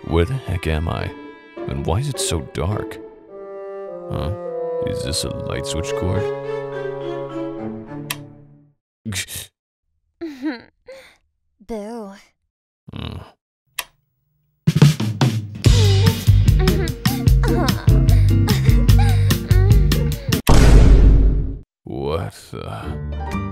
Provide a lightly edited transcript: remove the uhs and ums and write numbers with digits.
Where the heck am I? And why is it so dark? Huh? Is this a light switch cord? Boo. What the...